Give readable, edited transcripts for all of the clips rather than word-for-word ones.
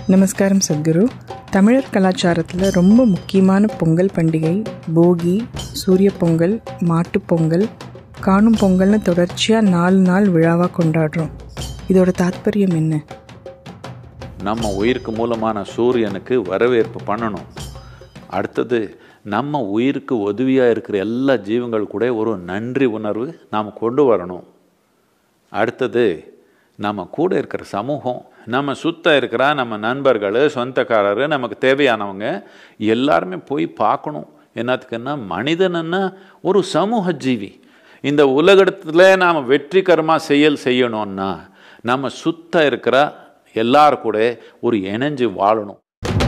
நமஸ்காரம் சத்குரு. தமிழர் கலாச்சாரத்தில் ரொம்ப முக்கியமான பொங்கல் பண்டிகை போகி, சூரிய பொங்கல், மாட்டுப் பொங்கல், காணும் பொங்கல்னு தொடர்ச்சியாக 4 நாள் விழாவாக கொண்டாடுறோம். இதோட தாத்பரியம் என்ன? நம்ம உயிருக்கு மூலமான சூரியனுக்கு வரவேற்பு பண்ணணும். அடுத்தது நம்ம உயிருக்கு உதவியாக இருக்கிற எல்லா ஜீவங்கள் கூட ஒரு நன்றி உணர்வு நாம் கொண்டு வரணும். அடுத்தது நம்ம கூட இருக்கிற சமூகம், நம்ம சுத்த இருக்கிற நம்ம நண்பர்கள், சொந்தக்காரர், நமக்கு தேவையானவங்க எல்லாருமே போய் பார்க்கணும். என்னத்துக்குன்னா மனிதன்னா ஒரு சமூக ஜீவி. இந்த உலகத்தில் நாம் வெற்றிகரமாக செய்யணும்னா நம்ம சுத்த இருக்கிற எல்லாரும் கூட ஒரு இணைஞ்சு வாழணும்.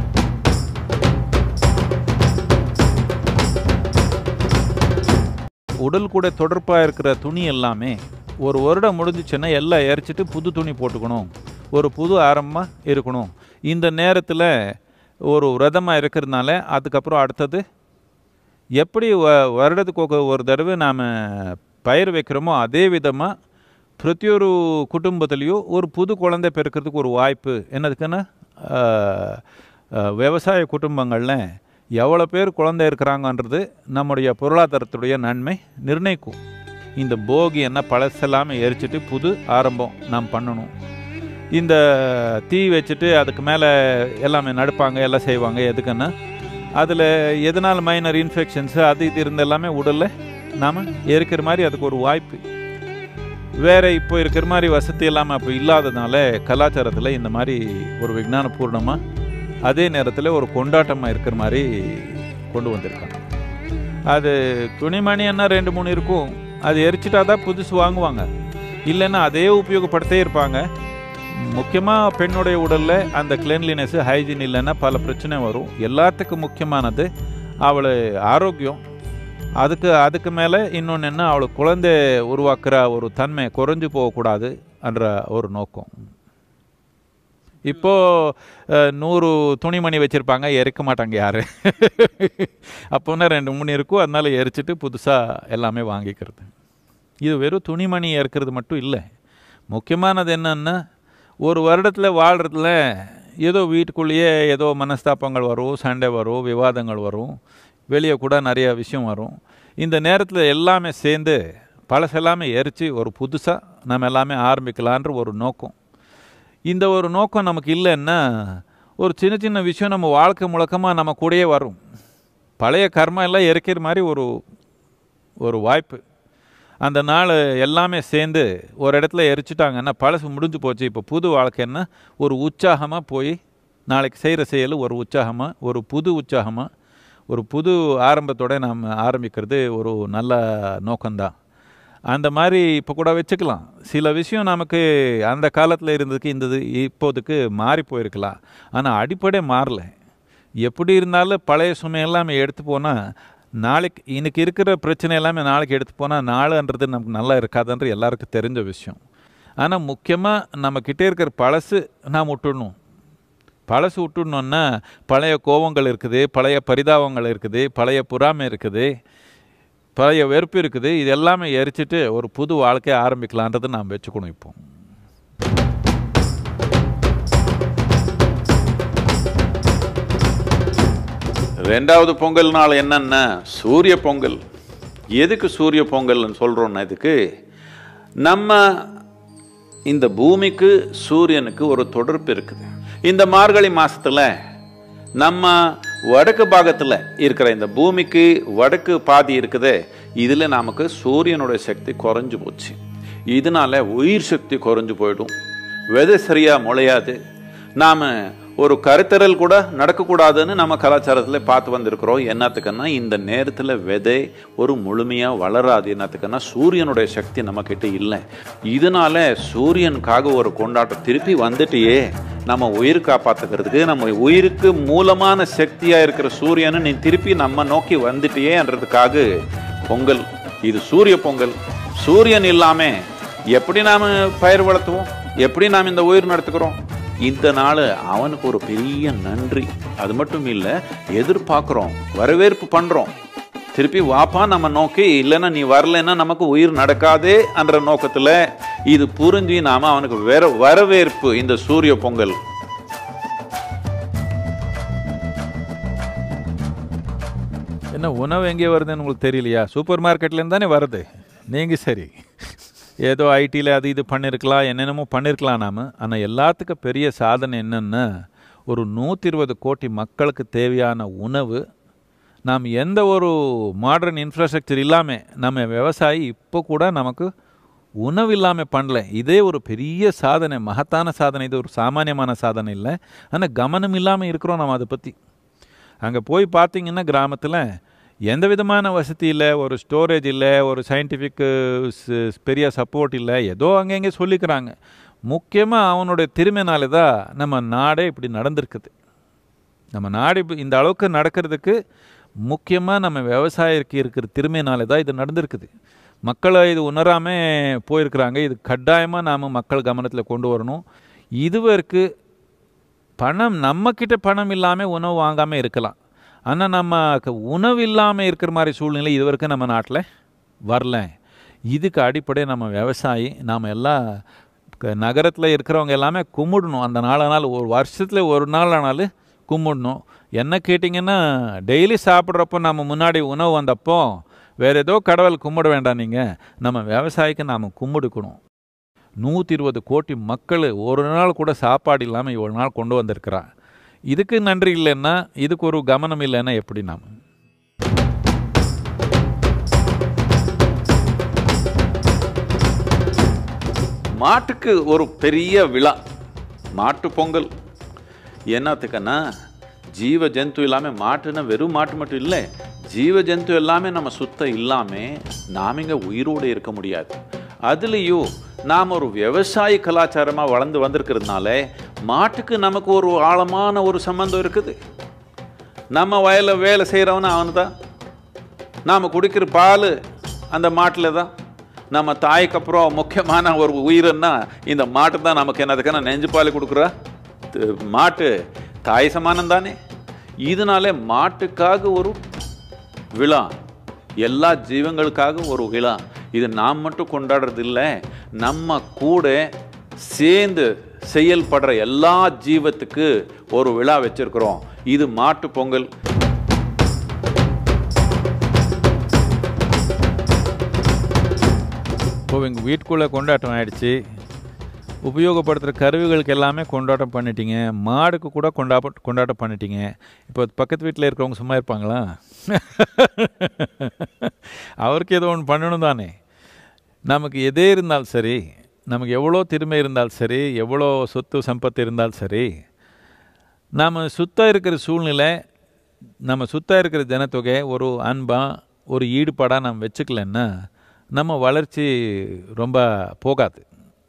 உடல் கூட தொடர்பாக இருக்கிற துணி எல்லாமே ஒரு வருடம் முடிஞ்சிச்சுன்னா எல்லாம் எரிச்சிட்டு புது துணி போட்டுக்கணும், ஒரு புது ஆரம்பமாக இருக்கணும். இந்த நேரத்தில் ஒரு விரதமாக இருக்கிறதுனால அதுக்கப்புறம் அடுத்தது எப்படி வருடத்துக்கு ஒரு தடவை நாம் பயிர் வைக்கிறோமோ அதே விதமாக பிரதியொரு குடும்பத்துலேயும் ஒரு புது குழந்தை பிறக்கிறதுக்கு ஒரு வாய்ப்பு. என்னதுக்குன்னா விவசாய குடும்பங்களில் எவ்வளோ பேர் குழந்தை இருக்கிறாங்கன்றது நம்முடைய பொருளாதாரத்துடைய நன்மை நிர்ணயிக்கும். இந்த போகி என்ன பழசெல்லாமே எரிச்சிட்டு புது ஆரம்பம் நாம் பண்ணணும். இந்த தீ வச்சுட்டு அதுக்கு மேலே எல்லாமே நடுப்பாங்க, எல்லாம் செய்வாங்க. எதுக்குன்னா அதில் எதனால் மைனர் இன்ஃபெக்ஷன்ஸு அது இது இருந்த எல்லாமே உடலில் நாம் எரிக்கிற மாதிரி அதுக்கு ஒரு வாய்ப்பு. வேறு இப்போ இருக்கிற மாதிரி வசதி இல்லாமல் அப்போ இல்லாததுனால கலாச்சாரத்தில் இந்த மாதிரி ஒரு விஞ்ஞானபூர்ணமாக அதே நேரத்தில் ஒரு கொண்டாட்டமாக இருக்கிற மாதிரி கொண்டு வந்திருக்காங்க. அது துணிமணி என்ன 2-3 இருக்கும், அது எரிச்சிட்டா தான் புதுசு வாங்குவாங்க, இல்லைன்னா அதே உபயோகப்படுத்தே இருப்பாங்க. முக்கியமாக பெண்ணுடைய உடலில் அந்த கிளீன்லினஸ், ஹைஜீன் இல்லைன்னா பல பிரச்சனை வரும். எல்லாத்துக்கும் முக்கியமானது அவளை ஆரோக்கியம். அதுக்கு மேலே இன்னொன்று என்ன, அவளுக்கு குழந்தை உருவாக்குற ஒரு தன்மை குறைஞ்சு போகக்கூடாது என்ற ஒரு நோக்கம். இப்போது 100 துணிமணி வச்சுருப்பாங்க, எரிக்க மாட்டாங்க யார். அப்போனா 2-3 இருக்கும், அதனால் எரிச்சிட்டு புதுசாக எல்லாமே வாங்கிக்கிறது. இது வெறும் துணிமணி எரிக்கிறது மட்டும் இல்லை. முக்கியமானது என்னன்னா ஒரு வருடத்தில் வாழ்கிறதுல ஏதோ வீட்டுக்குள்ளேயே ஏதோ மனஸ்தாபங்கள் வரும், சண்டை வரும், விவாதங்கள் வரும், வெளியே கூட நிறைய விஷயம் வரும். இந்த நேரத்தில் எல்லாமே சேர்ந்து பழசெல்லாமே எரித்து ஒரு புதுசாக நம்ம எல்லாமே ஆரம்பிக்கலான்ற ஒரு நோக்கம். இந்த ஒரு நோக்கம் நமக்கு இல்லைன்னா ஒரு சின்ன சின்ன விஷயம் நம்ம வாழ்க்கை முழக்கமாக நம்ம கூடயே வரும். பழைய கர்மா எல்லாம் எரிக்கிற மாதிரி ஒரு வாய்ப்பு. அந்த நாள் எல்லாமே சேர்ந்து ஒரு இடத்துல எரிச்சிட்டாங்கன்னா பழசு முடிஞ்சு போச்சு. இப்போ புது வாழ்க்கைன்னா ஒரு உற்சாகமாக போய் நாளைக்கு செய்கிற செயல் ஒரு உற்சாகமாக, ஒரு புது உற்சாகமாக, ஒரு புது ஆரம்பத்தோடு நாம் ஆரம்பிக்கிறது ஒரு நல்ல நோக்கம்தான். அந்த மாதிரி இப்போ கூட வச்சுக்கலாம். சில விஷயம் நமக்கு அந்த காலத்தில் இருந்ததுக்கு இப்போதுக்கு மாறி போயிருக்கலாம், ஆனால் அடிப்படை மாறல. எப்படி இருந்தாலும் பழைய சுமை எல்லாமே எடுத்து போனால் நாளைக்கு இன்னைக்கு இருக்கிற பிரச்சனை எல்லாமே நாளைக்கு எடுத்து போனால் நாளுன்றது நமக்கு நல்லா இருக்காதுன்ற எல்லாருக்கும் தெரிஞ்ச விஷயம். ஆனால் முக்கியமாக நம்மக்கிட்டே இருக்கிற பழசு நாம் விட்டுடணும். பழசு விட்டுடணுன்னா பழைய கோபங்கள் இருக்குது, பழைய பரிதாபங்கள் இருக்குது, பழைய பொறாமை இருக்குது, பழைய வெறுப்பு இருக்குது. இது எல்லாமே எரிச்சிட்டு ஒரு புது வாழ்க்கையை ஆரம்பிக்கலான்றது நாம் வச்சுக்கணும். இப்போ ரெண்டாவது பொங்கல் நாள் என்னன்னா சூரிய பொங்கல். எதுக்கு சூரிய பொங்கல்னு சொல்கிறோன்னா, இதுக்கு நம்ம இந்த பூமிக்கு சூரியனுக்கு ஒரு தொடர்பு இருக்குது. இந்த மார்கழி மாதத்தில் நம்ம வடக்கு பாகத்தில் இருக்கிற இந்த பூமிக்கு வடக்கு பாதி இருக்குது, இதில் நமக்கு சூரியனுடைய சக்தி குறைஞ்சு போச்சு. இதனால உயிர் சக்தி குறைஞ்சு போயிடும், விதை சரியாக முளையாது, நாம் ஒரு கருத்தரல் கூட நடக்கக்கூடாதுன்னு நம்ம கலாச்சாரத்தில் பார்த்து வந்திருக்கிறோம். என்னத்துக்குன்னா இந்த நேரத்தில் விதை ஒரு முழுமையாக வளராது. என்னத்துக்குன்னா சூரியனுடைய சக்தி நம்மக்கிட்ட இல்லை. இதனால சூரியனுக்காக ஒரு கொண்டாட்டம் திருப்பி வந்துட்டியே, நம்ம உயிர் காப்பாற்றுக்கிறதுக்கு, நம்ம உயிருக்கு மூலமான சக்தியாக இருக்கிற சூரியனை நீ திருப்பி நம்ம நோக்கி வந்துட்டியேன்றதுக்காக பொங்கல். இது சூரிய பொங்கல். சூரியன் இல்லாமல் எப்படி நாம் பயிர் வளர்த்துவோம், எப்படி நாம் இந்த உயிர் நடத்துக்கிறோம்? இந்த நாள் அவனுக்கு ஒரு பெரிய நன்றி. அது மட்டும் இல்லை, எதிர்பார்க்குறோம், வரவேற்பு பண்ணுறோம். திருப்பி வாப்பா நம்ம நோக்கி, இல்லைன்னா நீ வரலைன்னா நமக்கு உயிர் நடக்காதே என்ற நோக்கத்தில் இது புரிஞ்சு நாம் அவனுக்கு வரவேற்பு இந்த சூரிய பொங்கல் ஏன்னா உணவு எங்கே வருதுன்னு உங்களுக்கு தெரியலையா? சூப்பர் மார்க்கெட்லேருந்து தானே வருது. நீங்கள் சரி ஏதோ ஐடியில் அது இது பண்ணியிருக்கலாம், என்னென்னமோ பண்ணியிருக்கலாம் நாம். ஆனால் எல்லாத்துக்கும் பெரிய சாதனை என்னென்னா, ஒரு 120 கோடி மக்களுக்கு தேவையான உணவு நாம் எந்த ஒரு மாடர்ன் இன்ஃப்ராஸ்ட்ரக்சர் இல்லாமல் நம்ம விவசாயி இப்போ கூட நமக்கு உணவு இல்லாமல் பண்ணல. இதே ஒரு பெரிய சாதனை, மகத்தான சாதனை. இது ஒரு சாமானியமான சாதனை இல்லை. ஆனால் கவனம் இல்லாமல் இருக்கிறோம் நம்ம அதை பற்றி. அங்கே போய் பார்த்தீங்கன்னா கிராமத்தில் எந்த விதமான வசதி இல்லை, ஒரு ஸ்டோரேஜ் இல்லை, ஒரு சயின்டிஃபிக் பெரிய சப்போர்ட் இல்லை, ஏதோ அங்கங்கே சொல்லிக்கிறாங்க. முக்கியமாக அவனுடைய திறமைனால தான் நம்ம நாடே இப்படி நடந்திருக்குது. நம்ம நாடு இந்த அளவுக்கு நடக்கிறதுக்கு முக்கியமாக நம்ம விவசாயிக்கு இருக்கிற திறமையினால தான் இது நடந்திருக்குது. மக்களை இது உணராமல் போயிருக்கிறாங்க. இது கட்டாயமாக நாம் மக்கள் கவனத்தில் கொண்டு வரணும். இதுவரைக்கு நம்மக்கிட்ட பணம் இல்லாமல் உணவு வாங்காமல் இருக்கலாம். ஆனால் நம்ம உணவு இல்லாமல் இருக்கிற மாதிரி சூழ்நிலை இதுவரைக்கும் நம்ம நாட்டில் வரல. இதுக்கு அடிப்படை நம்ம விவசாயி. நாம் எல்லாம் நகரத்தில் இருக்கிறவங்க எல்லாமே கும்பிடணும். அந்த நாள் ஒரு வருஷத்தில் ஒரு நாள் ஆனாலும் கும்பிடணும். என்ன கேட்டிங்கன்னா, டெய்லி சாப்பிட்றப்போ நம்ம முன்னாடி உணவு வந்தப்போ வேறு ஏதோ கடவுள் கும்பிட வேண்டாம். நீங்கள் நம்ம விவசாயிக்கு நாம் கும்பிடுக்கணும். 120 கோடி மக்கள் ஒரு நாள் கூட சாப்பாடு இல்லாமல் இவ்வளோ நாள் கொண்டு வந்திருக்கிறா. இதுக்கு நன்றி இல்லைன்னா, இதுக்கு ஒரு கவனம் இல்லைன்னா எப்படி நாம்? மாட்டுக்கு ஒரு பெரிய விழா மாட்டு பொங்கல். என்னத்துக்குன்னா, ஜீவ ஜந்து இல்லாமல், மாட்டுன்னா வெறும் மாட்டு மட்டும் இல்லை, ஜீவ ஜந்து எல்லாமே நம்ம சுத்தம் இல்லாமல் நாம் இங்கே உயிரோடு இருக்க முடியாது. அதுலேயும் நாம் ஒரு விவசாய கலாச்சாரமாக வளர்ந்து வந்திருக்கிறதுனால மாட்டுக்கு நமக்கு ஒரு ஆழமான ஒரு சம்பந்தம் இருக்குது. நம்ம வயலில் வேலை செய்கிறவன அவனு தான். நாம் குடிக்கிற பால் அந்த மாட்டில் தான். நம்ம தாய்க்கு அப்புறம் முக்கியமான ஒரு உயிரின்னா இந்த மாட்டு தான். நமக்கு என்னதுக்கான நெஞ்சு பால் கொடுக்குறா மாட்டு தாய் சமானம் தானே. இதனாலே மாட்டுக்காக ஒரு விழா, எல்லா ஜீவங்களுக்காக ஒரு விழா. இது நாம் மட்டும் கொண்டாடுறது இல்லை, நம்ம கூட சேர்ந்து செயல்படுற எல்லா ஜீவத்துக்கு ஒரு விழா வச்சிருக்கிறோம். இது மாட்டு பொங்கல். இப்போ எங்கள் வீட்டுக்குள்ளே கொண்டாட்டம் ஆகிடுச்சு. உபயோகப்படுத்துகிற கருவிகளுக்கு எல்லாமே கொண்டாட்டம் பண்ணிட்டீங்க. மாடுக்கு கூட கொண்டாட்டம் பண்ணிட்டீங்க. இப்போ பக்கத்து வீட்டில் இருக்கிறவங்க சும்மா இருப்பாங்களா? அவருக்கு ஏதோ ஒன்று பண்ணணும் தானே. நமக்கு எதே இருந்தாலும் சரி, நமக்கு எவ்வளோ திறமை இருந்தாலும் சரி, எவ்வளோ சொத்து சம்பத்து இருந்தாலும் சரி, நாம் சுத்தம் இருக்கிற சூழ்நிலை, நம்ம சுத்தம் இருக்கிற ஜனத்தொகை ஒரு அன்பாக ஒரு ஈடுபாடாக நம்ம வச்சுக்கலன்னா நம்ம வளர்ச்சி ரொம்ப போகாது.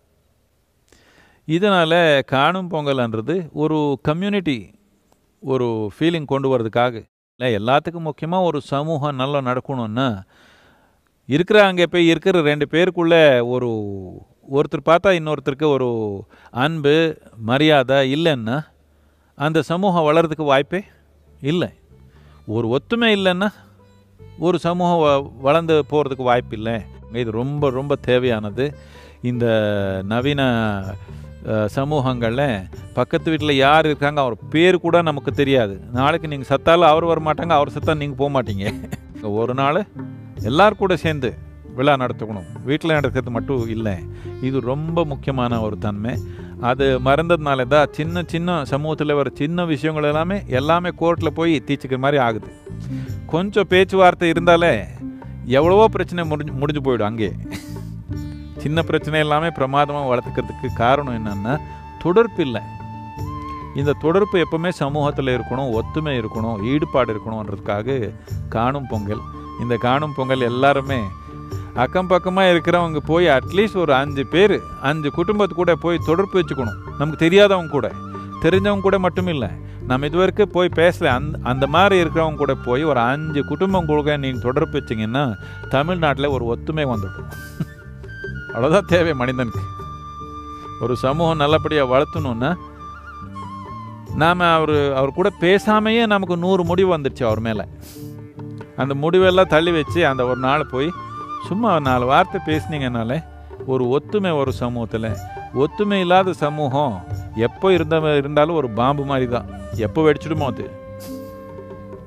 இதனால் காணும் பொங்கல்ன்றது ஒரு கம்யூனிட்டி ஒரு ஃபீலிங் கொண்டு வரதுக்காக இல்லை. எல்லாத்துக்கும் முக்கியமாக ஒரு சமூகம் நல்லா நடக்கணும்னா அங்கே போய் இருக்கிற 2 பேருக்குள்ளே ஒருத்தர் பார்த்தா இன்னொருத்தருக்கு ஒரு அன்பு மரியாதை இல்லைன்னா அந்த சமூகம் வளர்கிறதுக்கு வாய்ப்பே இல்லை. ஒரு ஒத்துமை இல்லைன்னா ஒரு சமூகம் வளர்ந்து போகிறதுக்கு வாய்ப்பு இல்லை. இது ரொம்ப ரொம்ப தேவையானது. இந்த நவீன சமூகங்களில் பக்கத்து வீட்டில் யார் இருக்காங்க அவர் பேர் கூட நமக்கு தெரியாது. நாளைக்கு நீங்கள் சத்தாலும் அவர் வர மாட்டாங்க, அவர் சத்தா நீங்கள் போக மாட்டீங்க. ஒரு நாள் எல்லாரும் கூட சேர்ந்து விழா நடத்தணும். வீட்டில் நடக்கிறது மட்டும் இல்லை. இது ரொம்ப முக்கியமான ஒரு தன்மை. அது மறந்ததுனால தான் சின்ன சின்ன சமூகத்தில் வர சின்ன விஷயங்கள் எல்லாமே கோர்ட்டில் போய் தீச்சிக்கிற மாதிரி ஆகுது. கொஞ்சம் பேச்சுவார்த்தை இருந்தாலே எவ்வளவோ பிரச்சனை முடிஞ்சு போயிடும். அங்கே சின்ன பிரச்சனை எல்லாமே பிரமாதமாக வளர்த்துக்கிறதுக்கு காரணம் என்னென்னா தொடர்பு இல்லை. இந்த தொடர்பு எப்பவுமே சமூகத்தில் இருக்கணும், ஒத்துமை இருக்கணும், ஈடுபாடு இருக்கணுன்றதுக்காக காணும் பொங்கல். இந்த காணும் பொங்கல் எல்லாருமே அக்கம் பக்கமாக இருக்கிறவங்க போய் அட்லீஸ்ட் ஒரு 5 பேர் 5 குடும்பத்து கூட போய் தொடர்பு வச்சுக்கணும். நமக்கு தெரியாதவங்க கூட, தெரிஞ்சவங்க கூட மட்டும் இல்லை, நம்ம இதுவரைக்கும் போய் பேசல அந்த மாதிரி இருக்கிறவங்க கூட போய் ஒரு 5 குடும்பம் கூட நீங்கள் தொடர்பு வச்சிங்கன்னா தமிழ்நாட்டில் ஒரு ஒத்துமை வந்துடும். அவ்வளோதான் தேவை மனிதனுக்கு. ஒரு சமூகம் நல்லபடியாக வளர்த்தணுன்னா நாம் அவர் கூட பேசாமையே நமக்கு 100 முடிவு வந்துடுச்சு அவர் மேலே. அந்த முடிவெல்லாம் தள்ளி வச்சு அந்த ஒரு நாள் போய் சும்மா 4 வார்த்தை பேசுனீங்கனாலே ஒரு ஒத்துமை ஒரு சமூகத்தில். ஒத்துமை இல்லாத சமூகம் எப்போ இருந்தாலும் ஒரு பாம்பு மாதிரி தான், எப்போ வெடிச்சிடுமோ அது.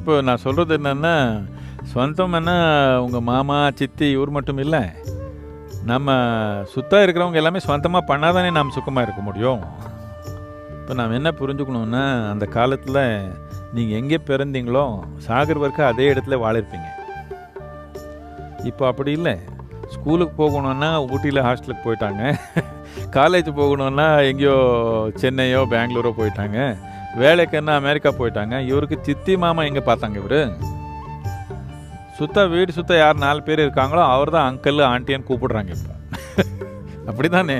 இப்போ நான் சொல்கிறது என்னென்னா, சொந்தம்னா உங்கள் மாமா சித்தி இவர் மட்டும் இல்லை, நம்ம சுத்தம் இருக்கிறவங்க எல்லாமே சொந்தமாக பண்ணாதானே நாம் சுத்தமாக இருக்க முடியும். இப்போ நாம் என்ன புரிஞ்சுக்கணுன்னா, அந்த காலத்தில் நீங்கள் எங்கே பிறந்தீங்களோ சாகர் வரைக்கும் அதே இடத்துல வாழிருப்பீங்க. இப்போ அப்படி இல்லை. ஸ்கூலுக்கு போகணுன்னா ஊட்டியில் ஹாஸ்டலுக்கு போயிட்டாங்க, காலேஜ் போகணுன்னா எங்கேயோ சென்னையோ பெங்களூரோ போயிட்டாங்க, வேலைக்குன்னா அமெரிக்கா போயிட்டாங்க. இவருக்கு சித்தி மாமா எங்கே பார்த்தாங்க? இவர் வீடு சுத்த யார் 4 பேர் இருக்காங்களோ அவர் தான் அங்கிள் ஆண்டின்னு கூப்பிடுறாங்க இப்போ. அப்படி தானே?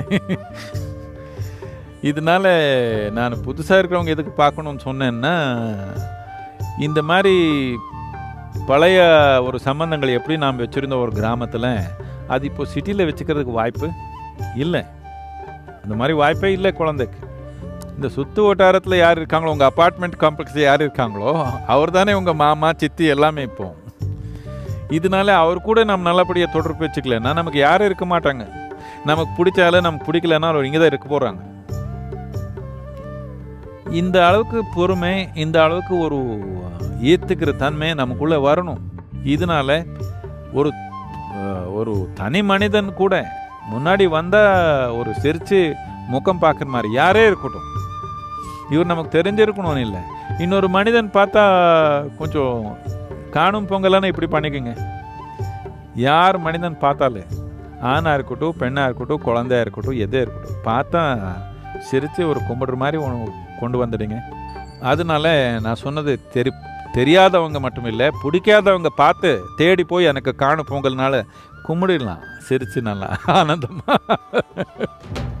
இதனால நான் புதுசாக இருக்கிறவங்க எதுக்கு பார்க்கணுன்னு சொன்னேன்னா, இந்த மாதிரி பழைய ஒரு சம்பந்தங்கள் எப்படி நாம் வச்சுருந்த ஒரு கிராமத்தில் அது இப்போ சிட்டியில் வச்சுக்கிறதுக்கு வாய்ப்பு இல்லை. அந்த மாதிரி வாய்ப்பே இல்லை குழந்தைக்கு. இந்த சுற்று வட்டாரத்தில் யார் இருக்காங்களோ, உங்கள் அப்பார்ட்மெண்ட் காம்ப்ளெக்ஸில் யார் இருக்காங்களோ அவர் தானே உங்கள் மாமா சித்தி எல்லாமே. இப்போ இதனால அவர் கூட நம்ம நல்லபடியாக தொடர்பு வச்சுக்கலன்னா நமக்கு யாரும் இருக்க மாட்டாங்க. நமக்கு பிடிச்சாலும் நமக்கு பிடிக்கலன்னா அவர் இங்கே தான் இருக்க போகிறாங்க. இந்த அளவுக்கு பொறுமை, இந்த அளவுக்கு ஒரு ஏற்றுக்கிற தன்மை நமக்குள்ளே வரணும். இதனால ஒரு தனி மனிதன் கூட முன்னாடி வந்தால் ஒரு சிரித்து முகம் பார்க்குற மாதிரி யாரே இருக்கட்டும், இவர் நமக்கு தெரிஞ்சிருக்கணும்னு இல்லை. இன்னொரு மனிதன் பார்த்தா கொஞ்சம் காணும் பொங்கலான இப்படி பண்ணிக்கோங்க. யார் மனிதன் பார்த்தாலே, ஆணாக இருக்கட்டும் பெண்ணாக இருக்கட்டும் குழந்தையாக இருக்கட்டும் எதே இருக்கட்டும், பார்த்தா சிரித்து ஒரு கும்பிடுற மாதிரி கொண்டு வந்துடுங்க. அதனால நான் சொன்னது தெரியாதவங்க மட்டும் இல்லை, பிடிக்காதவங்க பார்த்து தேடி போய் எனக்கு காணும் பொங்கல்னால கும்பிடலாம் சிரித்து நல்லா ஆனந்தமாக.